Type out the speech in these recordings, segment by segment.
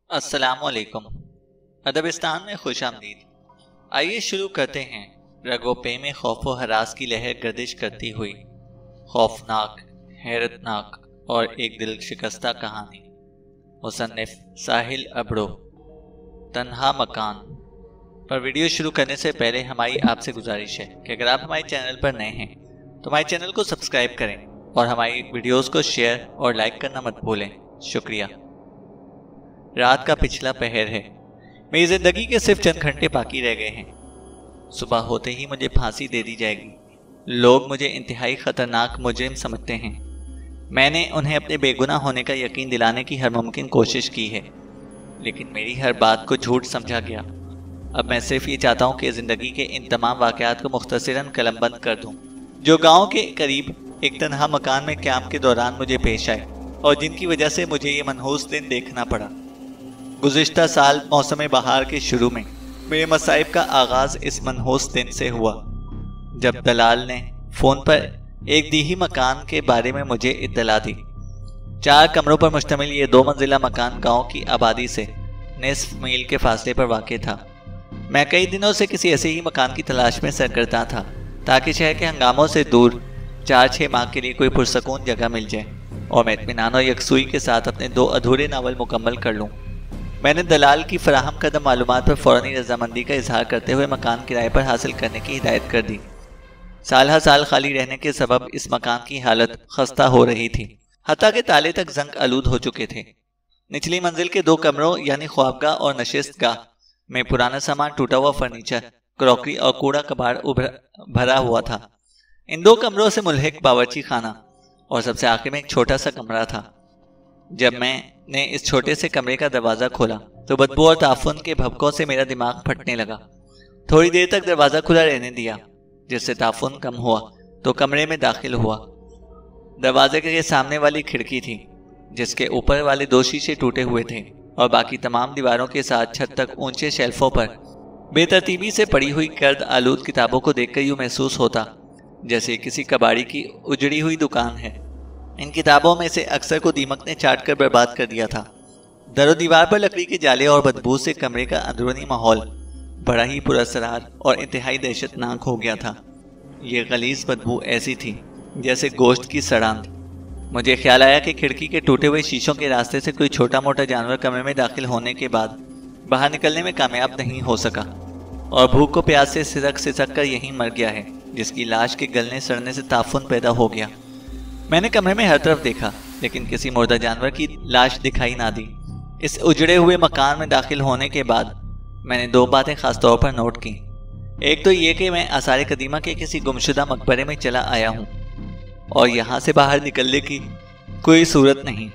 अस्सलाम वालेकुम। अदबिस्तान में खुश आमदीद। आइए शुरू करते हैं। रगो पे में खौफ व हरास की लहर गर्दिश करती हुई खौफनाक, हैरतनाक और एक दिल शिकस्ता कहानी। मुसन्निफ साहिल अबड़ो। तन्हा मकान। पर वीडियो शुरू करने से पहले हमारी आपसे गुजारिश है कि अगर आप हमारे चैनल पर नए हैं तो हमारे चैनल को सब्सक्राइब करें और हमारी वीडियोस को शेयर और लाइक करना मत भूलें। शुक्रिया। रात का पिछला पहर है। मेरी जिंदगी के सिर्फ चंद घंटे बाकी रह गए हैं। सुबह होते ही मुझे फांसी दे दी जाएगी। लोग मुझे इंतहाई खतरनाक मुजरिम समझते हैं। मैंने उन्हें अपने बेगुनाह होने का यकीन दिलाने की हर मुमकिन कोशिश की है, लेकिन मेरी हर बात को झूठ समझा गया। अब मैं सिर्फ ये चाहता हूँ कि ज़िंदगी के इन तमाम वाक़यात को मुख्तसरन कलमबंद कर दूँ, जो गाँव के करीब एक तन्हा मकान में क़याम के दौरान मुझे पेश आए और जिनकी वजह से मुझे ये मनहूस दिन देखना पड़ा। गुज़िश्ता साल मौसम बहार के शुरू में मेरे मसाइब का आगाज़ इस मनहूस दिन से हुआ, जब दलाल ने फ़ोन पर एक दीही मकान के बारे में मुझे इत्तला दी। 4 कमरों पर मुश्तमिल ये 2 मंजिला मकान गांव की आबादी से निस्फ मील के फासले पर वाक़ था। मैं कई दिनों से किसी ऐसे ही मकान की तलाश में सरगर्दा था, ताकि शहर के हंगामों से दूर 4-6 माह के लिए कोई पुरसकून जगह मिल जाए और मैं इत्मीनान और यकसुई के साथ अपने 2 अधूरे नावल मुकम्मल कर लूँ। मैंने दलाल की फराहम करदा मालूमात पर फ़ौरनी रजामंदी का इजहार करते हुए मकान किराए पर हासिल करने की हिदायत कर दी। साल हर साल खाली रहने के सबब इस मकान की हालत खस्ता हो रही थी, हत्ता के ताले तक जंग आलूद हो चुके थे। निचली मंजिल के 2 कमरों यानी ख्वाबगाह और नशिस्तगाह में पुराना सामान, टूटा हुआ फर्नीचर, क्रॉकरी और कूड़ा कबाड़ भरा हुआ था। इन 2 कमरों से मुल्हिक बावर्ची खाना और सबसे आखिर में एक छोटा सा कमरा था। जब मैंने इस छोटे से कमरे का दरवाज़ा खोला तो बदबू और ताफुन के भभकों से मेरा दिमाग फटने लगा। थोड़ी देर तक दरवाज़ा खुला रहने दिया, जिससे ताफुन कम हुआ तो कमरे में दाखिल हुआ। दरवाजे के सामने वाली खिड़की थी, जिसके ऊपर वाले 2 शीशे टूटे हुए थे और बाकी तमाम दीवारों के साथ छत तक ऊंचे शेल्फों पर बेतरतीबी से पड़ी हुई गर्द आलूद किताबों को देखकर यूँ महसूस होता जैसे किसी कबाड़ी की उजड़ी हुई दुकान है। इन किताबों में से अक्सर को दीमक ने चाट कर बर्बाद कर दिया था। दरो दीवार पर लकड़ी के जाले और बदबू से कमरे का अंदरूनी माहौल बड़ा ही पुरअसरार और इंतहाई दहशतनाक हो गया था। ये गलीज बदबू ऐसी थी जैसे गोश्त की सड़ांध। मुझे ख्याल आया कि खिड़की के टूटे हुए शीशों के रास्ते से कोई छोटा मोटा जानवर कमरे में दाखिल होने के बाद बाहर निकलने में कामयाब नहीं हो सका और भूख को प्यास से सिसक कर यहीं मर गया है, जिसकी लाश के गलने सड़ने से ताफुन पैदा हो गया। मैंने कमरे में हर तरफ देखा, लेकिन किसी मुर्दा जानवर की लाश दिखाई ना दी। इस उजड़े हुए मकान में दाखिल होने के बाद मैंने 2 बातें खास तौर पर नोट की। एक तो ये कि मैं आसार कदीमा के किसी गुमशुदा मकबरे में चला आया हूँ और यहाँ से बाहर निकलने की कोई सूरत नहीं।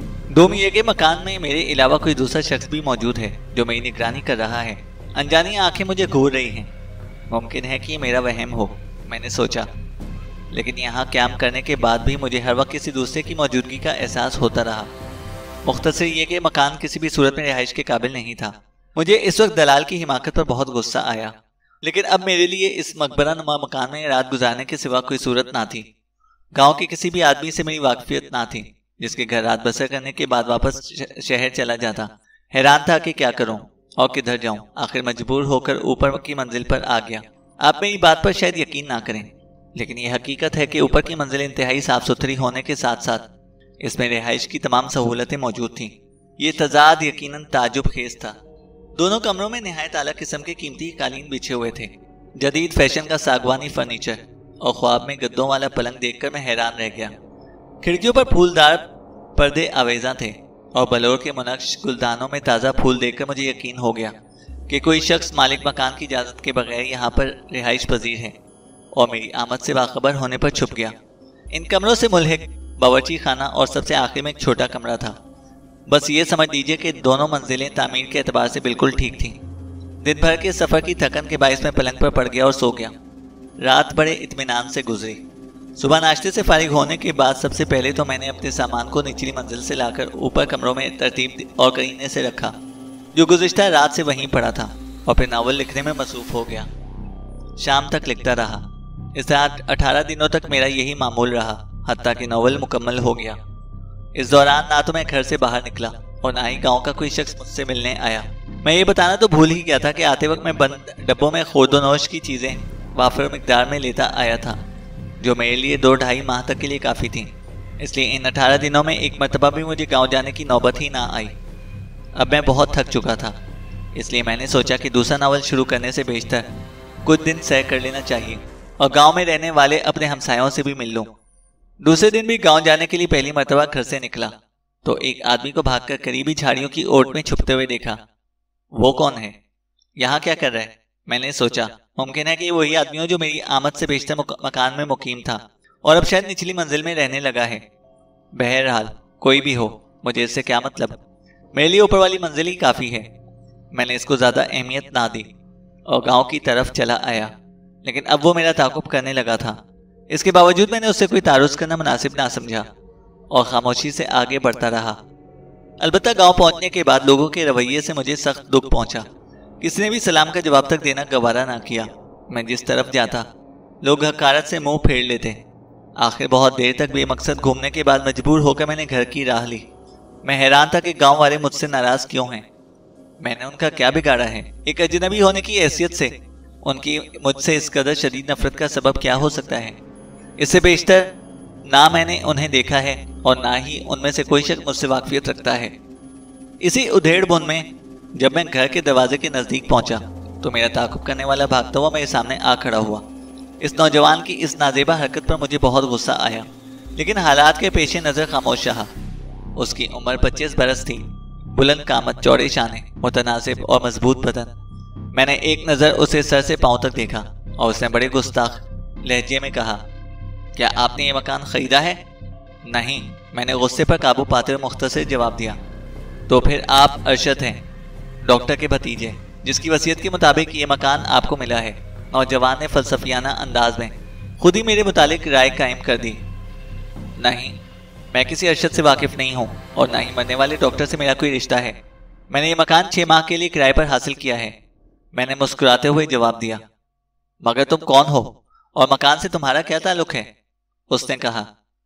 2 ये कि मकान में मेरे अलावा कोई दूसरा शख्स भी मौजूद है जो मेरी निगरानी कर रहा है। अनजानी आंखें मुझे घूर रही हैं। मुमकिन है कि मेरा वहम हो, मैंने सोचा, लेकिन यहाँ क़याम करने के बाद भी मुझे हर वक्त किसी दूसरे की मौजूदगी का एहसास होता रहा। मुख्तसर ये कि मकान किसी भी सूरत में रिहाइश के काबिल नहीं था। मुझे इस वक्त दलाल की हिमाकत पर बहुत गुस्सा आया, लेकिन अब मेरे लिए इस मकबरा नुमा मकान में रात गुजारने के सिवा कोई सूरत ना थी। गाँव के किसी भी आदमी से मेरी वाकफियत ना थी, जिसके घर रात बसर करने के बाद वापस शहर चला जाता। हैरान था कि क्या करूँ और किधर जाऊँ। आखिर मजबूर होकर ऊपर की मंजिल पर आ गया। आप मेरी बात पर शायद यकीन ना करें, लेकिन यह हकीकत है कि ऊपर की मंजिल इंतहाई साफ सुथरी होने के साथ साथ इसमें रिहाइश की तमाम सहूलतें मौजूद थीं। ये तजाद यकीनन ताजुब खेज था। दोनों कमरों में निहायत आला किस्म के कीमती कालीन बिछे हुए थे। जदीद फैशन का सागवानी फर्नीचर और ख्वाब में गद्दों वाला पलंग देखकर मैं हैरान रह गया। खिड़कियों पर फूलदार पर्दे आवेजा थे और बलोर के मुनक्श गुलदानों में ताज़ा फूल देखकर मुझे यकीन हो गया कि कोई शख्स मालिक मकान की इजाज़त के बगैर यहाँ पर रिहाइश पजीर है और मेरी आमद से बाखबर होने पर छुप गया। इन कमरों से मुल्हिक बावर्ची खाना और सबसे आखिर में एक छोटा कमरा था। बस ये समझ लीजिए कि दोनों मंजिलें तामीर के एतबार से बिल्कुल ठीक थीं। दिन भर के सफ़र की थकन के बायस मैं पलंग पर पड़ गया और सो गया। रात बड़े इत्मीनान से गुजरी। सुबह नाश्ते से फारिग होने के बाद सबसे पहले तो मैंने अपने सामान को निचली मंजिल से लाकर ऊपर कमरों में तरतीब और करीने से रखा, जो गुज़िश्ता रात से वहीं पड़ा था, और फिर नावल लिखने में मसरूफ़ हो गया। शाम तक लिखता रहा। इस तरह 18 दिनों तक मेरा यही मामूल रहा, हत्ता कि नावल मुकम्मल हो गया। इस दौरान ना तो मैं घर से बाहर निकला اور نہ ہی گاؤں کا کوئی شخص مجھ سے ملنے آیا۔ میں یہ بتانا تو بھول ہی گیا تھا کہ آتے وقت میں بند ڈبوں میں خورد و نوش کی چیزیں وافر مقدار میں لیتا آیا تھا، جو میرے لیے 2-2.5 ماہ تک کے لیے کافی تھیں۔ اس لیے ان 18 دنوں میں ایک مرتبہ بھی مجھے گاؤں جانے کی نوبت ہی نہ آئی۔ اب میں بہت تھک چکا تھا، اس لیے میں نے سوچا کہ دوسرا ناول شروع کرنے سے بیشتر کچھ دن سیر کر لینا چاہیے اور گاؤں میں رہنے والے اپنے ہمسایوں سے بھی مل لوں۔ دوسرے دن بھی گاؤں جانے کے لیے پہلی مرتبہ گھر سے نکلا تو ایک آدمی کو بھاگ کر قریبی جھاڑیوں کی اوٹ میں چھپتے ہوئے دیکھا۔ وہ کون ہے؟ یہاں کیا کر رہا ہے؟ میں نے سوچا ممکن ہے کہ یہ وہی آدمی ہو جو میری آمد سے بیشتر مکان میں مقیم تھا اور اب شاید نچلی منزل میں رہنے لگا ہے۔ بہرحال کوئی بھی ہو، مجھے اس سے کیا مطلب، میرے لیے اوپر والی منزل ہی کافی ہے۔ میں نے اس کو زیادہ اہمیت نہ دی اور گاؤں کی طرف چلا آیا، لیکن اب وہ میرا تعاقب کرنے لگا تھا۔ اس کے باوجود میں نے اس سے کوئی تعارض کرنا مناسب نہ سمجھا اور خاموشی سے آگے بڑھتا رہا۔ البتہ گاؤں پہنچنے کے بعد لوگوں کے رویے سے مجھے سخت دکھ پہنچا۔ کسی نے بھی سلام کا جواب تک دینا گوارا نہ کیا۔ میں جس طرف جاتا لوگ حقارت سے منہ پھیر لیتے۔ آخر بہت دیر تک بے مقصد گھومنے کے بعد مجبور ہو کر میں نے گھر کی راہ لی۔ میں حیران تھا کہ گاؤں والے مجھ سے ناراض کیوں ہیں۔ میں نے ان کا کیا بگاڑا ہے؟ ایک اجنبی ہونے کی حیثیت سے ان کی مجھ سے اس قدر شدید نفرت کا سبب کیا ہو سکتا ہے؟ اس سے بیشتر نہ میں نے انہیں دیکھا ہے اور نہ ہی ان میں سے کوئی شخص مجھ سے واقفیت رکھتا ہے۔ اسی ادھیڑ بن میں جب میں گھر کے دروازے کے نزدیک پہنچا تو میرا تعاقب کرنے والا بھاگتا ہوا میرے سامنے آ کھڑا ہوا۔ اس نوجوان کی اس نازیبا حرکت پر مجھے بہت غصہ آیا، لیکن حالات کے پیش نظر خاموش رہا۔ اس کی عمر 25 برس تھی، بلند قامت، چوڑے شانے، متناسب اور مضبوط بدن۔ میں نے ایک نظر اسے سر سے پاؤں تک دیکھا اور اس نے بڑے گستاخ لہجے میں کہا، کیا آپ نے یہ مکان خریدا ہے؟ نہیں، میں نے غصے پر قابو پاتے ہوئے مختصر جواب دیا۔ تو پھر آپ ارشد ہیں، ڈاکٹر کے بھتیجے، جس کی وصیت کے مطابق یہ مکان آپ کو ملا ہے۔ نوجوان نے فلسفیانہ انداز میں خود ہی میرے متعلق رائے قائم کر دی۔ نہیں، میں کسی ارشد سے واقف نہیں ہوں اور نہ ہی مرنے والے ڈاکٹر سے میرا کوئی رشتہ ہے۔ میں نے یہ مکان 6 ماہ کے لیے کرائے پر حاصل کیا ہے، میں نے مسکراتے ہوئے جواب دیا۔ مگر تم کون ہو اور مکان سے تمہارا کیا تعلق ہے؟ اس نے کہا۔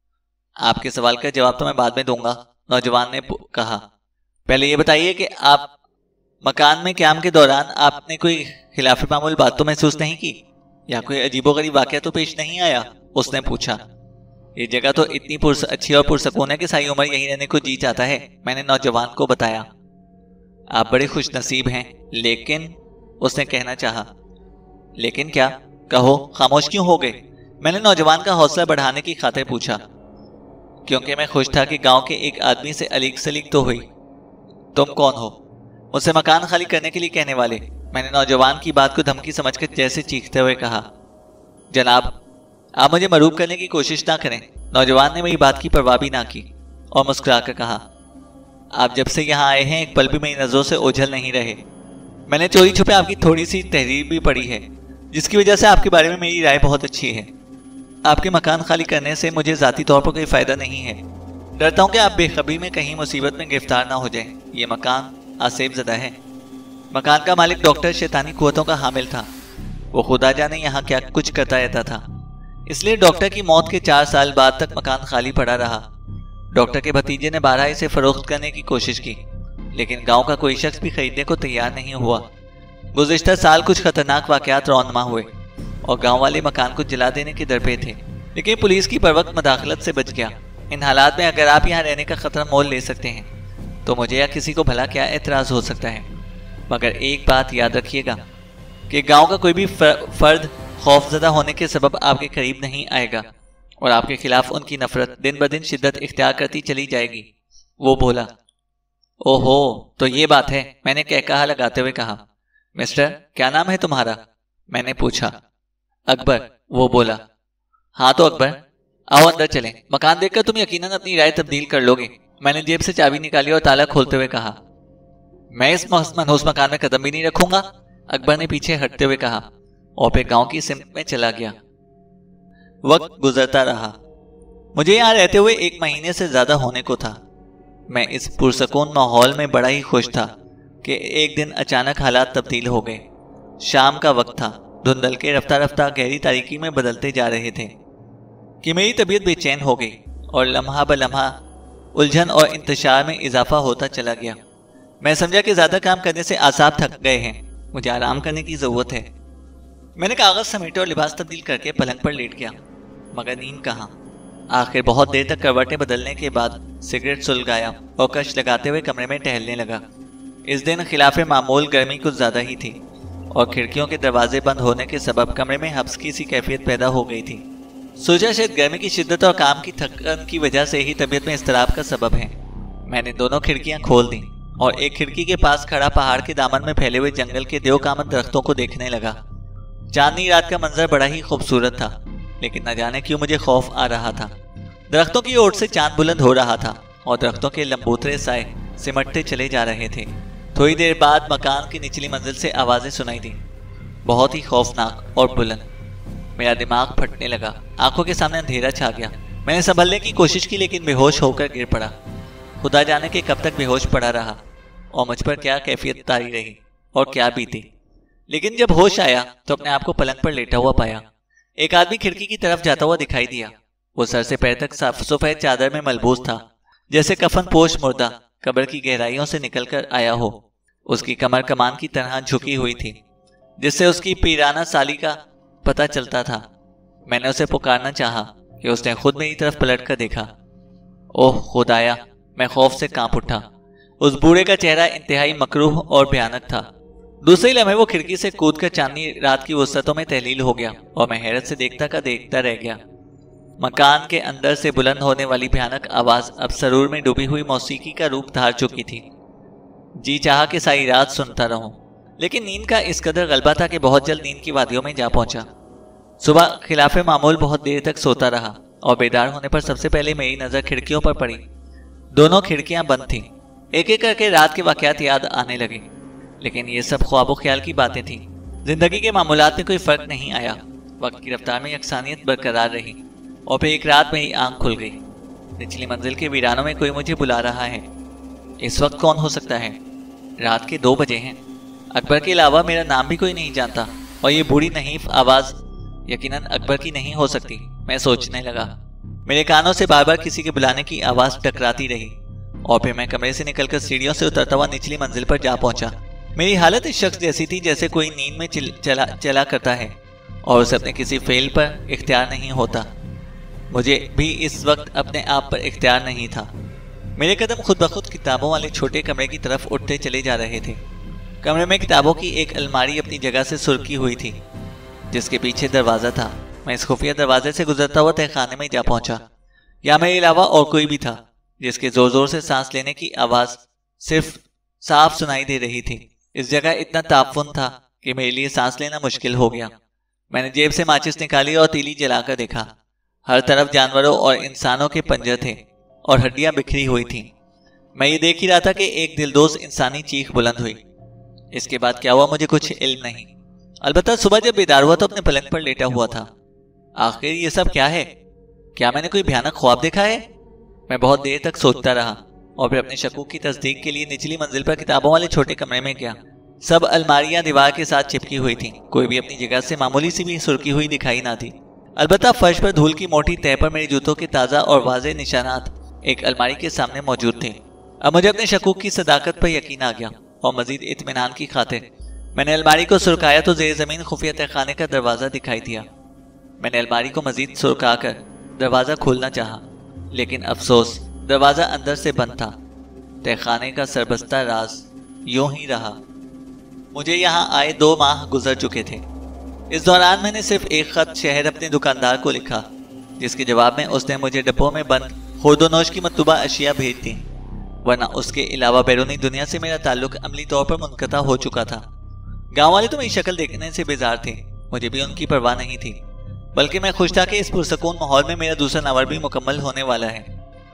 آپ کے سوال کا جواب تو میں بعد میں دوں گا، نوجوان نے کہا۔ پہلے یہ بتائیے کہ آپ مکان میں قیام کے دوران آپ نے کوئی خلاف معمول بات تو محسوس نہیں کی یا کوئی عجیب و غریب واقعہ تو پیش نہیں آیا؟ اس نے پوچھا۔ یہ جگہ تو اتنی اچھی اور پرسکون ہے کہ ساری عمر یہیں رہنے کو جی چاہتا ہے، میں نے نوجوان کو بتایا۔ آپ بڑے خوش نصیب ہیں، لیکن اس نے کہنا چاہا۔ لیکن کیا؟ کہو، خاموش کیوں ہو گئے؟ میں نے نوجوان کا حوصلہ بڑھانے کی خاطر پوچھا۔ کیونکہ میں خوش تھا کہ گاؤں کے ایک آدمی سے علیق سلیق تو ہوئی۔ تم کون ہو؟ مجھ سے مکان خالی کرنے کے لیے کہنے والے، میں نے نوجوان کی بات کو دھمکی سمجھ کر جیسے چیختے ہوئے کہا۔ جناب، آپ مجھے مروب کرنے کی کوشش نہ کریں، نوجوان نے میری بات کی پرواہ بھی نہ کی اور مسکرا کر کہا۔ آپ جب سے یہاں آئے ہیں ایک پل بھی میری نظروں سے اوجھل نہیں رہے۔ میں نے چوری چھپے آپ کی تھوڑی سی تحریر بھی پڑھی ہے، جس کی وجہ سے آپ کے بارے میں میری رائے بہت اچھی ہے۔ آپ کے مکان خالی کرنے سے مجھے ذاتی طور پر کوئی فائدہ نہیں ہے، ڈرتا ہوں کہ آپ بے خبری میں کہیں مصیبت میں گرفتار نہ ہو جائیں۔ یہ مکان آسیب زدہ ہے۔ مکان کا مالک ڈاکٹر شیطانی قوتوں کا حامل تھا، وہ خدا جانے یہاں کیا کچھ کرتا رہتا تھا، اس لیے ڈاکٹر کی موت کے 4 سال بعد تک مکان خالی پڑا رہا۔ ڈاکٹر کے بھتیجے نے 12 اسے فروخت کرنے کی کوشش کی، لیکن گاؤں کا کوئی شخص بھی خریدنے کو تیار نہیں ہوا۔ گزشتہ سال کچھ خطرناک واقعات رونما ہوئے اور گاؤں والے مکان کو جلا دینے کے درپے تھے، لیکن پولیس کی بروقت مداخلت سے بچ گیا۔ ان حالات میں اگر آپ یہاں رہنے کا خطرہ مول لے سکتے ہیں تو مجھے یا کسی کو بھلا کیا اعتراض ہو سکتا ہے؟ مگر ایک بات یاد رکھیے گا کہ گاؤں کا کوئی بھی فرد خوف زدہ ہونے کے سبب آپ کے قریب نہیں آئے گا اور آپ کے خلاف ان کی نفرت دن بدن شدت اختیار کرتی چلی جائے گی۔ وہ بولا۔ اوہو، تو یہ بات ہے، میں نے کہا لگاتے ہوئے کہا۔ مسٹر، کیا نام ہے تمہارا؟ میں نے پوچھا۔ اکبر، وہ بولا۔ ہاں تو اکبر، آؤ اندر چلیں، مکان دیکھ کر تم یقیناً اپنی رائے تبدیل کر لو گے، میں نے جیب سے چابی نکالی اور تالا کھولتے ہوئے کہا۔ میں اس منحوس مکان میں قدم بھی نہیں رکھوں گا، اکبر نے پیچھے ہٹتے ہوئے کہا اور پھر گاؤں کی سمت میں چلا گیا۔ وقت گزرتا رہا، مجھے یہاں رہتے ہوئے 1 مہینے سے زیادہ ہونے کو تھا۔ میں اس پرسکون ماحول میں بڑا ہی خوش تھا کہ ایک دن اچانک حالات تبدیل ہو گئے۔ شام کا وقت تھا، دھندل کے رفتہ رفتہ گہری تاریکی میں بدلتے جا رہے تھے کہ میری طبیعت بے چین ہو گئی اور لمحہ بلمحہ الجھن اور انتشار میں اضافہ ہوتا چلا گیا۔ میں سمجھا کہ زیادہ کام کرنے سے اعصاب تھک گئے ہیں، مجھے آرام کرنے کی ضرورت ہے۔ میں نے کاغذ سمیٹے اور لباس تبدیل کر کے پلنگ پر لیٹ گیا، مگر نیند کہاں۔ آخر بہت دیر تک کروٹیں بدلنے کے بعد سگریٹ سلگایا اور کش لگاتے ہوئے کمرے میں ٹہلنے لگا۔ اس دن خلاف معمول گرمی کچھ زیادہ ہی تھی اور کھڑکیوں کے دروازے بند ہونے کے سبب کمرے میں حبس کی سی کیفیت پیدا ہو گئی تھی۔ سوچا شاید گرمی کی شدت اور کام کی تھکن کی وجہ سے ہی طبیعت میں اضطراب کا سبب ہے۔ میں نے دونوں کھڑکیاں کھول دیں اور ایک کھڑکی کے پاس کھڑا پہاڑ کے دامن میں پھیلے ہوئے جنگل کے دیو کامن درختوں کو دیکھنے لگا۔ چاندنی رات کا منظر بڑا ہی خوبصورت تھا، لیکن نہ جانے کیوں مجھے خوف آ رہا تھا۔ درختوں کی اوٹ سے چاند بلند ہو رہا تھا اور درختوں کے لمبوترے سائے سمٹتے چلے جا رہے تھے۔ تھوڑی دیر بعد مکان کی نچلی منزل سے آوازیں سنائی دیں، بہت ہی خوفناک اور بلند۔ میرا دماغ پھٹنے لگا، آنکھوں کے سامنے اندھیرا چھا گیا۔ میں نے سنبھلنے کی کوشش کی لیکن بے ہوش ہو کر گر پڑا۔ خدا جانے کہ کب تک بے ہوش پڑا رہا اور مجھ پر کیا کیفیت طاری رہی اور کیا بیتی۔ لیکن جب ہوش آیا تو اپنے آپ کو پلنگ پر لیٹا ہوا پایا۔ ایک آدمی کھڑکی کی طرف جاتا ہوا دکھائی دیا۔ وہ سر سے پیر تک سفید چادر میں ملبوس تھا، جیسے کفن پوش مردہ قبر کی گہرائیوں سے نکل کر آیا ہو۔ اس کی کمر کمان کی طرح جھکی ہوئی تھی، جس سے اس کی پیرانہ سالی کا پتہ چلتا تھا۔ میں نے اسے پکارنا چاہا کہ اس نے خود میری طرف پلٹ کر دیکھا۔ اوہ خدایا! میں خوف سے کانپ اٹھا۔ اس بوڑھے کا چہرہ انتہائی مکروہ اور بھیانک تھا۔ دوسرے لمحے وہ کھڑکی سے کود کر چاندنی رات کی وسعتوں میں تحلیل ہو گیا اور میں حیرت سے دیکھتا کا دیکھتا رہ گیا۔ مکان کے اندر سے بلند ہونے والی بھیانک آواز اب سرور میں ڈوبی ہوئی موسیقی کا روپ دھار چکی تھی۔ جی چاہا کہ ساری رات سنتا رہوں، لیکن نیند کا اس قدر غلبہ تھا کہ بہت جلد نیند کی وادیوں میں جا پہنچا۔ صبح خلاف معمول بہت دیر تک سوتا رہا اور بیدار ہونے پر سب سے پہلے میری نظر کھڑکیوں پر پڑی۔ دونوں کھڑکیاں بند تھیں۔ ایک ایک کر کے رات کے واقعات یاد آنے لگے، لیکن یہ سب خواب و خیال کی باتیں تھیں۔ زندگی کے معمولات میں کوئی فرق نہیں آیا۔ وقت کی رفتار میں یکسانیت برقرار رہی اور پھر ایک رات میری آنکھ کھل گئی۔ نچلی منزل کے ویرانوں میں کوئی مجھے بلا رہا ہے۔ اس وقت کون ہو سکتا ہے؟ رات کے 2 بجے ہیں۔ اکبر کے علاوہ میرا نام بھی کوئی نہیں جانتا اور یہ بوڑھی نحیف آواز یقیناً اکبر کی نہیں ہو سکتی۔ میں سوچنے لگا۔ میرے کانوں سے بار بار کسی کے بلانے کی آواز ٹکراتی رہی اور پھر میں کمرے سے نکل کر سیڑھیوں سے اترتا ہوا نچلی منزل پر جا پہنچا۔ میری حالت اس شخص جیسی تھی جیسے کوئی نیند میں چلا کرتا ہے اور اسے اپنے کسی فعل پر اختیار نہیں ہوتا۔ مجھے بھی اس وقت اپنے آپ پر اختیار نہیں تھا۔ میرے قدم خود بخود کتابوں والے چھوٹے کمرے کی طرف اٹھتے چلے جا رہے تھے۔ کمرے میں کتابوں کی ایک الماری اپنی جگہ سے سرکی ہوئی تھی، جس کے پیچھے دروازہ تھا۔ میں اس خفیہ دروازے سے گزرتا ہوا تہہ خانے میں جا پہنچا۔ یہاں میرے علاوہ اور کوئی بھی تھا جس کے زور زور سے سانس لینے کی آواز صرف صاف سنائی دے رہی تھی۔ اس جگہ اتنا تعفن تھا کہ میرے لیے سانس لینا مشکل ہو گیا۔ میں نے جیب سے ماچس نکالی اور تیلی جلا کر دیکھا۔ ہر طرف جانوروں اور انسانوں کے پنجر تھے اور ہڈیاں بکھری ہوئی تھیں۔ میں یہ دیکھ ہی رہا تھا کہ ایک دلدوز انسانی چیخ بلند ہوئی۔ اس کے بعد کیا ہوا مجھے کچھ علم نہیں، البتہ صبح جب بیدار ہوا تو اپنے پلنگ پر لیٹا ہوا تھا۔ آخر یہ سب کیا ہے؟ کیا میں نے کوئی بھیانک خواب دیکھا ہے؟ میں بہت دیر تک سوچتا رہا اور پھر اپنے شکوک کی تصدیق کے لیے نچلی منزل پر کتابوں والے چھوٹے کمرے میں گیا۔ سب الماریاں دیوار کے ساتھ چپکی ہوئی تھیں، کوئی بھی اپنی جگہ سے معمولی سی بھی سرکی ہوئی دکھائی نہ تھی۔ البتہ فرش پر دھول کی موٹی تہہ پر میرے جوتوں کے تازہ اور واضح نشانات ایک الماری کے سامنے موجود تھے۔ اب مجھے اپنے شکوک کی صداقت پر یقین آ گیا اور مزید اطمینان کی خاطر میں نے الماری کو سرکایا تو زیر زمین خفیہ تہہ خانے کا دروازہ دکھائی دیا۔ میں نے الماری کو مزید سرکا کر دروازہ کھولنا چاہا، لیکن افسوس دروازہ اندر سے بند تھا۔ تہہ خانے کا سربستہ راز یوں ہی رہا۔ مجھے یہاں آئے 2 ماہ گزر چکے تھے۔ اس دوران میں نے صرف ایک خط شہر اپنے دکاندار کو لکھا، جس کے جواب میں اس نے مجھے ڈبوں میں بند خورد و نوش کی مطلوبہ اشیاء بھیج دیں، ورنہ اس کے علاوہ بیرونی دنیا سے میرا تعلق عملی طور پر منقطع ہو چکا تھا۔ گاؤں والے تو میری شکل دیکھنے سے بیزار تھے، مجھے بھی ان کی پرواہ نہیں تھی، بلکہ میں خوش تھا کہ اس پرسکون ماحول میں میرا دوسرا ناول بھی مکمل ہونے والا ہے۔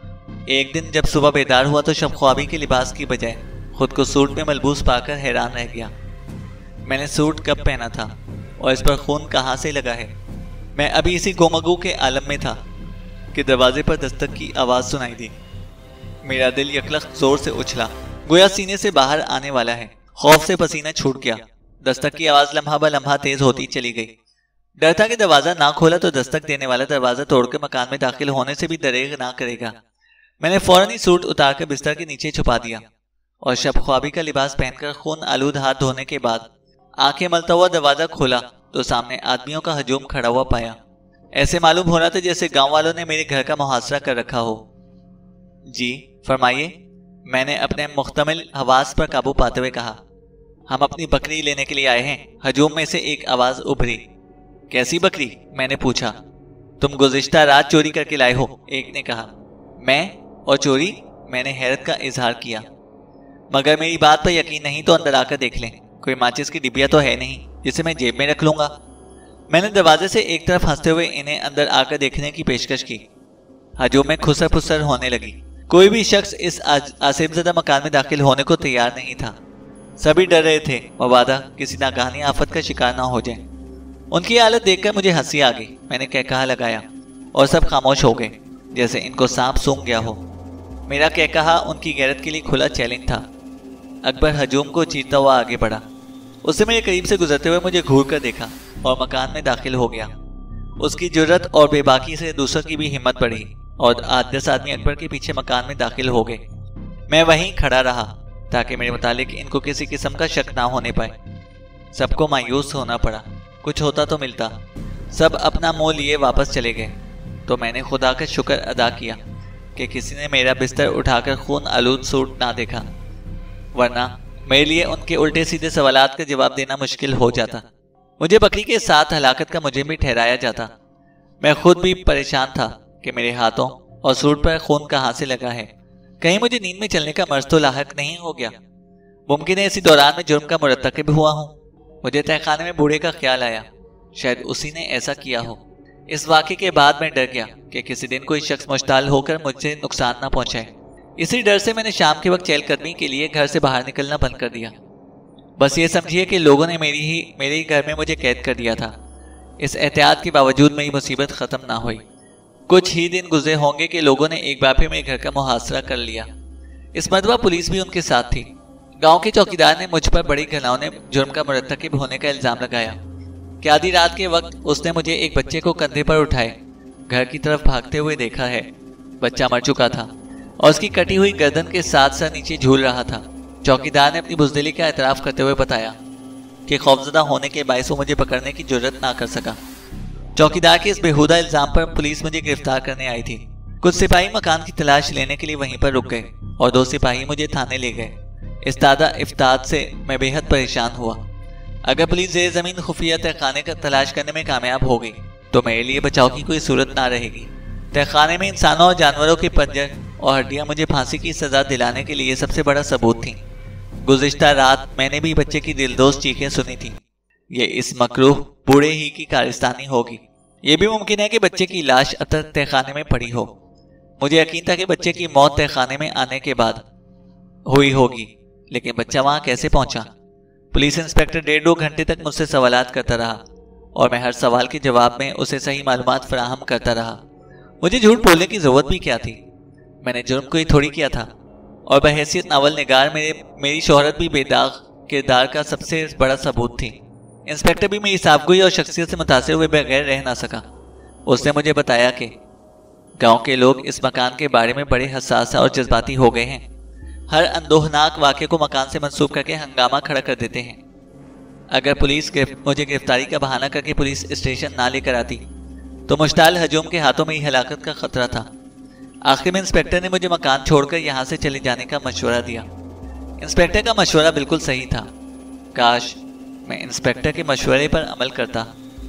ایک دن جب صبح بیدار ہوا تو شب خوابی کے لباس کی بجائے خود کو سوٹ میں ملبوس پا کر حیران رہ گیا۔ میں نے سوٹ کب پہنا تھا اور اس پر خون کہاں سے لگا ہے؟ میں ابھی اسی گومگو کے عالم میں تھا کہ دروازے پر دستک کی آواز سنائی دی۔ میرا دل یکلخت زور سے اچھلا، گویا سینے سے باہر آنے والا ہے۔ خوف سے پسینہ چھوٹ گیا۔ دستک کی آواز لمحہ بہ لمحہ تیز ہوتی چلی گئی۔ ڈر تھا کہ دروازہ نہ کھولا تو دستک دینے والا دروازہ توڑ کر مکان میں داخل ہونے سے بھی دریغ نہ کرے گا۔ میں نے فوراً ہی سوٹ اتار کر بستر کے نیچے چھپا دیا اور شب خوابی کا لباس پہن کر خون آلود ہاتھ دھونے کے بعد آنکھیں ملتا ہوا دروازہ کھولا تو سامنے آدمیوں کا ہجوم کھڑا ہوا پایا۔ ایسے معلوم ہو رہا تھا جیسے گاؤں والوں نے میرے گھر کا محاصرہ کر رکھا ہو۔ جی فرمائیے، میں نے اپنے مختمل حواس پر قابو پاتے ہوئے کہا۔ ہم اپنی بکری لینے کے لیے آئے ہیں۔ ہجوم میں سے ایک آواز ابھری۔ کیسی بکری؟ میں نے پوچھا۔ تم گزشتہ رات چوری کر کے لائے ہو، ایک نے کہا۔ میں اور چوری؟ میں نے حیرت کا اظہار کیا۔ مگر میری بات پر یقین نہیں تو اندر آ کر دیکھ لیں، کوئی ماچس کی ڈبیا تو ہے نہیں جسے میں جیب میں رکھ لوں گا۔ میں نے دروازے سے ایک طرف ہنستے ہوئے انہیں اندر آ کر دیکھنے کی پیشکش کی۔ ہجوم میں خسر پسر ہونے لگی۔ کوئی بھی شخص اس آصف زدہ مکان میں داخل ہونے کو تیار نہیں تھا۔ سبھی ڈر رہے تھے مبادا کسی ناگہانی آفت کا شکار نہ ہو جائیں۔ ان کی حالت دیکھ کر مجھے ہنسی آ گئی۔ میں نے کہا لگایا اور سب خاموش ہو گئے جیسے ان کو سانپ سونگھ گیا ہو۔ میرا کہا ان کی غیرت کے لیے کھلا چیلنج تھا۔ اکبر ہجوم کو چیرتا ہوا آگے بڑھا۔ اس نے میرے قریب سے گزرتے ہوئے مجھے گھور کر دیکھا اور مکان میں داخل ہو گیا۔ اس کی جرت اور بے باکی سے دوسروں کی بھی ہمت بڑھی اور 8-10 آدمی اکبر کے پیچھے مکان میں داخل ہو گئے۔ میں وہیں کھڑا رہا تاکہ میرے متعلق ان کو کسی قسم کا شک نہ ہونے پائے۔ سب کو مایوس ہونا پڑا۔ کچھ ہوتا تو ملتا۔ سب اپنا منہ لیے واپس چلے گئے تو میں نے خدا کا شکر ادا کیا کہ کسی نے میرا بستر اٹھا کر خون آلود سوٹ نہ دیکھا، ورنہ میرے لیے ان کے الٹے سیدھے سوالات کا جواب دینا مشکل ہو جاتا۔ مجھے بکری کے ساتھ ہلاکت کا مجرم بھی ٹھہرایا جاتا۔ میں خود بھی پریشان تھا کہ میرے ہاتھوں اور سوٹ پر خون کہاں سے لگا ہے، کہیں مجھے نیند میں چلنے کا مرض تو لاحق نہیں ہو گیا۔ ممکن ہے اسی دوران میں جرم کا مرتکب ہوا ہوں۔ مجھے تہہ خانے میں بوڑھے کا خیال آیا، شاید اسی نے ایسا کیا ہو۔ اس واقعے کے بعد میں ڈر گیا کہ کسی دن کوئی شخص مشتعل ہو کر مجھ سے نقصان نہ پہنچائے۔ اسی ڈر سے میں نے شام کے وقت چہل قدمی کے لیے گھر سے باہر نکلنا بند کر دیا۔ بس یہ سمجھیے کہ لوگوں نے میرے ہی گھر میں مجھے قید کر دیا تھا۔ اس احتیاط کے باوجود میری مصیبت ختم نہ ہوئی۔ کچھ ہی دن گزرے ہوں گے کہ لوگوں نے ایک بار پھر میرے گھر کا محاصرہ کر لیا۔ اس مرتبہ پولیس بھی ان کے ساتھ تھی۔ گاؤں کے چوکیدار نے مجھ پر بڑی گھناؤنے جرم کا مرتکب ہونے کا الزام لگایا کہ آدھی رات کے وقت اس نے مجھے ایک بچے کو کندھے پر اٹھائے گھر کی طرف بھاگتے ہوئے دیکھا ہے۔ بچہ مر چکا تھا اور اس کی کٹی ہوئی گردن کے ساتھ سر نیچے جھول رہا تھا۔ چوکیدار نے اپنی بزدلی کا اعتراف کرتے ہوئے بتایا کہ خوفزدہ ہونے کے باعث وہ مجھے پکڑنے کی جرت نہ کر سکا۔ چوکیدار کے اس بےہودہ الزام پر پولیس مجھے گرفتار کرنے آئی تھی۔ کچھ سپاہی مکان کی تلاش لینے کے لیے وہیں پر رک گئے اور 2 سپاہی مجھے تھانے لے گئے۔ استادہ افتاد سے میں بے حد پریشان ہوا۔ اگر پولیس زیر زمین خفیہ تہہ خانے کا تلاش کرنے میں کامیاب ہو گئی تو میرے لیے بچاؤ کی کوئی صورت نہ رہے گی۔ تہہ خانے میں انسانوں اور جانوروں کے پنجر اور ہڈیاں مجھے پھانسی کی سزا دلانے کے لیے سب سے بڑا ثبوت تھیں۔ گزشتہ رات میں نے بھی بچے کی دلدوز چیخیں سنی تھیں۔ یہ اس مکروہ بوڑھے ہی کی کارستانی ہوگی۔ یہ بھی ممکن ہے کہ بچے کی لاش تہہ خانے میں پڑی ہو۔ مجھے یقین تھا کہ بچے کی موت تہہ خانے میں آنے کے بعد ہوئی ہوگی، لیکن بچہ وہاں کیسے پہنچا؟ پولیس انسپکٹر 1.5-2 گھنٹے تک مجھ سے سوالات کرتا رہا اور میں ہر سوال کے جواب میں اسے صحیح معلومات فراہم کرتا رہا۔ مجھے جھوٹ بولنے کی ضرورت بھی کیا تھی؟ میں نے جرم کوئی تھوڑی کیا تھا، اور بحیثیت ناول نگار میری شہرت بھی بے داغ کردار کا سب سے بڑا ثبوت تھی۔ انسپکٹر بھی میری صافگوئی اور شخصیت سے متاثر ہوئے بغیر رہ نہ سکا۔ اس نے مجھے بتایا کہ گاؤں کے لوگ اس مکان کے بارے میں بڑے حساس اور جذباتی ہو گئے ہیں۔ ہر اندوہناک واقعے کو مکان سے منسوب کر کے ہنگامہ کھڑا کر دیتے ہیں۔ اگر پولیس مجھے گرفتاری کا بہانہ کر کے پولیس اسٹیشن نہ لے کر آتی تو مشتعل ہجوم کے ہاتھوں میں ہی ہلاکت کا خطرہ تھا۔ آخر میں انسپکٹر نے مجھے مکان چھوڑ کر یہاں سے چلے جانے کا مشورہ دیا۔ انسپکٹر کا مشورہ بالکل صحیح تھا۔ کاش میں انسپکٹر کے مشورے پر عمل کرتا۔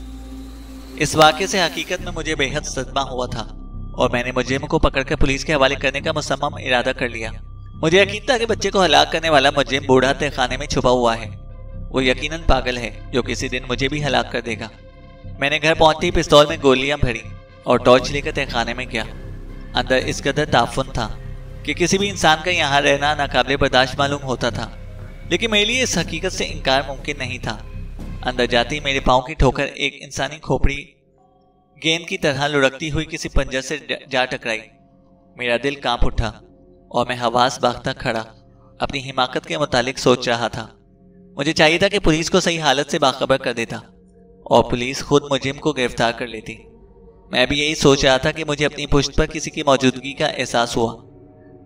اس واقعے سے حقیقت میں مجھے بے حد صدمہ ہوا تھا اور میں نے مجرم کو پکڑ کر پولیس کے حوالے کرنے کا مصمم ارادہ کر لیا۔ مجھے یقین تھا کہ بچے کو ہلاک کرنے والا مجرم بوڑھا تہہ خانے میں چھپا ہوا ہے۔ وہ یقیناً پاگل ہے جو کسی دن مجھے بھی ہلاک کر دے گا۔ میں نے گھر پہنچتے ہی پستول میں گولیاں بھری اور ٹارچ لے کر تہہ خانے میں گیا۔ اندر اس قدر تعفن تھا کہ کسی بھی انسان کا یہاں رہنا ناقابل برداشت معلوم ہوتا تھا، لیکن میرے لیے اس حقیقت سے انکار ممکن نہیں تھا۔ اندر جاتے ہی میرے پاؤں کی ٹھوکر ایک انسانی کھوپڑی گیند کی طرح لڑکتی ہوئی کسی پنجر سے جا ٹکرائی۔ میرا دل کانپ اٹھا اور میں حواس باختہ کھڑا اپنی حماقت کے متعلق سوچ رہا تھا۔ مجھے چاہیے تھا کہ پولیس کو صحیح حالت سے باخبر کر دیتا اور پولیس خود مجرم کو گرفتار کر لیتی۔ میں بھی یہی سوچ رہا تھا کہ مجھے اپنی پشت پر کسی کی موجودگی کا احساس ہوا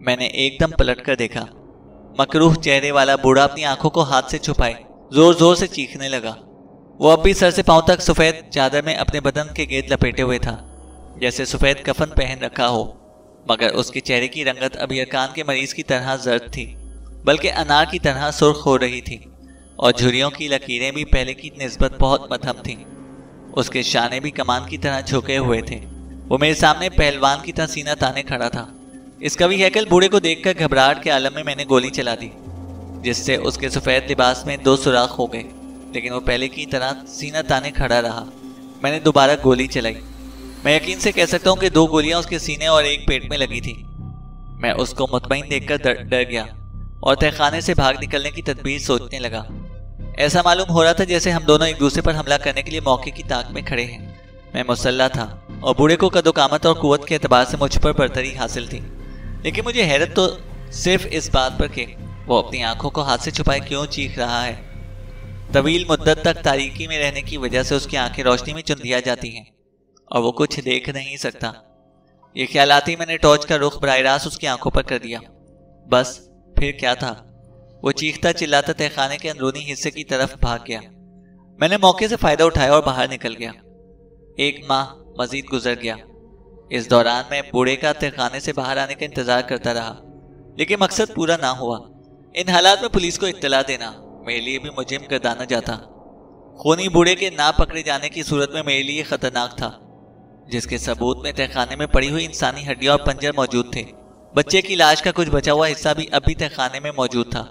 मैंने एकदम पलट कर देखा। मकरूह चेहरे वाला बूढ़ा अपनी आंखों को हाथ से छुपाए जोर जोर से चीखने लगा। वो अब भी सर से पांव तक सफेद चादर में अपने बदन के गेंद लपेटे हुए था, जैसे सफेद कफन पहन रखा हो, मगर उसके चेहरे की रंगत अब यरकान के मरीज की तरह जर्द थी, बल्कि अनार की तरह सुर्ख हो रही थी, और झुर्रियों की लकीरें भी पहले की निस्बत बहुत मध्यम थीं। उसके शाने भी कमान की तरह झुके हुए थे। वो मेरे सामने पहलवान की तरह सीना ताने खड़ा था। इस कवि हैकल बूढ़े को देखकर घबराहट के आलम में मैंने गोली चला दी, जिससे उसके सफ़ेद लिबास में 2 सुराख हो गए, लेकिन वो पहले की तरह सीना ताने खड़ा रहा। मैंने दोबारा गोली चलाई। मैं यकीन से कह सकता हूँ कि 2 गोलियां उसके सीने और एक पेट में लगी थी। मैं उसको मुतमईन देखकर डर गया और तहखाने से भाग निकलने की तदबीर सोचने लगा। ऐसा मालूम हो रहा था जैसे हम दोनों एक दूसरे पर हमला करने के लिए मौके की ताक में खड़े हैं। मैं मुसल्ला था और बूढ़े को कदोकामत और कुव्वत के एतबार से मुझ पर बरतरी हासिल थी, लेकिन मुझे हैरत तो सिर्फ इस बात पर कि वो अपनी आंखों को हाथ से छुपाए क्यों चीख रहा है। तवील मुद्दत तक तारीकी में रहने की वजह से उसकी आंखें रोशनी में चुंधिया जाती हैं और वो कुछ देख नहीं सकता। ये ख्याल आते ही मैंने टॉर्च का रुख बराह रास्त उसकी आंखों पर कर दिया। बस फिर क्या था, वो चीखता चिल्लाता तहखाने के अंदरूनी हिस्से की तरफ भाग गया। मैंने मौके से फायदा उठाया और बाहर निकल गया। 1 माह मजीद गुजर गया। इस दौरान मैं बूढ़े का तहखाने से बाहर आने का इंतजार करता रहा, लेकिन मकसद पूरा ना हुआ। इन हालात में पुलिस को इत्तला देना मेरे लिए भी मुजिम गर्दाना जाता। खूनी बूढ़े के ना पकड़े जाने की सूरत में मेरे लिए खतरनाक था, जिसके सबूत में तहखाने में पड़ी हुई इंसानी हड्डियां और पंजर मौजूद थे। बच्चे की लाश का कुछ बचा हुआ हिस्सा भी अभी तहखाने में मौजूद था।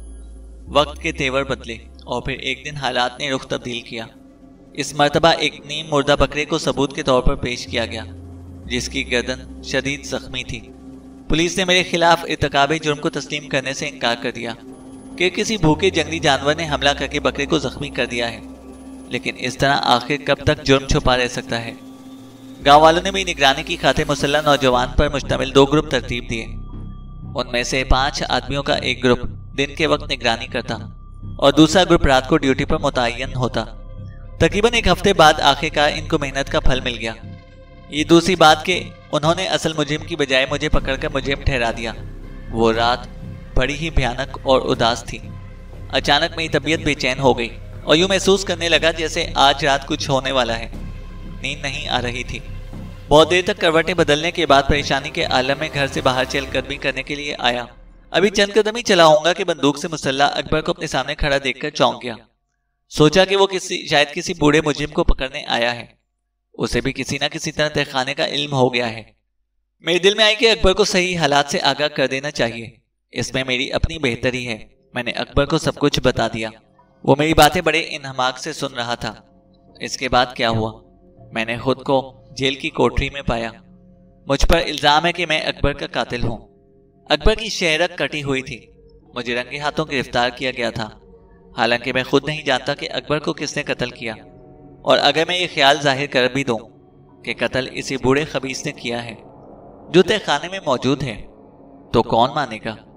वक्त के तेवर बदले और फिर एक दिन हालात ने रुख तब्दील किया। इस मर्तबा एक नीम मुर्दा बकरे को सबूत के तौर पर पेश किया गया, जिसकी गर्दन शदीद जख्मी थी। पुलिस ने मेरे खिलाफ इर्तिकाबे जुर्म को तस्लीम करने से इनकार कर दिया कि किसी भूखे जंगली जानवर ने हमला करके बकरे को जख्मी कर दिया है, लेकिन इस तरह आखिर कब तक जुर्म छुपा रह सकता है। गांव वालों ने भी निगरानी की खातिर मुसल्ला नौजवान पर मुश्तमिल 2 ग्रुप तरतीब दिए। उनमें से 5 आदमियों का एक ग्रुप दिन के वक्त निगरानी करता और दूसरा ग्रुप रात को ड्यूटी पर मुतय्यन होता। तकरीबन 1 हफ्ते बाद आखिरकार इनको मेहनत का फल मिल गया। ये दूसरी बात कि उन्होंने असल मुजिम की बजाय मुझे पकड़कर मुजिम ठहरा दिया। वो रात बड़ी ही भयानक और उदास थी। अचानक मेरी तबीयत बेचैन हो गई और यूं महसूस करने लगा जैसे आज रात कुछ होने वाला है। नींद नहीं आ रही थी। बहुत देर तक करवटें बदलने के बाद परेशानी के आलम में घर से बाहर चल कदमी करने के लिए आया। अभी चंद कदम ही चला होऊंगा कि बंदूक से मुसल्ला अकबर को अपने सामने खड़ा देखकर चौंक गया। सोचा कि वो शायद किसी बूढ़े मुजिम को पकड़ने आया है। उसे भी किसी न किसी तरह तहखाने का इल्म हो गया है। मेरे दिल में आई कि अकबर को सही हालात से आगाह कर देना चाहिए। इसमें मेरी अपनी बेहतरी है। मैंने अकबर को सब कुछ बता दिया। वो मेरी बातें बड़े इन्हमाक से सुन रहा था। इसके बाद क्या हुआ, मैंने खुद को जेल की कोठरी में पाया। मुझ पर इल्जाम है कि मैं अकबर का कातिल हूँ। अकबर की शहरत कटी हुई थी। मुझे रंगे हाथों गिरफ्तार किया गया था, हालांकि मैं खुद नहीं जानता कि अकबर को किसने कत्ल किया। और अगर मैं ये ख्याल जाहिर कर भी दूं कि कत्ल इसी बूढ़े खबीस ने किया है जो तहखाने में मौजूद है, तो कौन मानेगा।